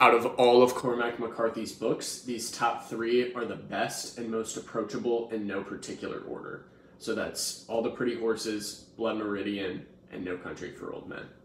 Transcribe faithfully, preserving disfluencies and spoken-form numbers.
out of all of Cormac McCarthy's books, these top three are the best and most approachable in no particular order. So that's All the Pretty Horses, Blood Meridian, and No Country for Old Men.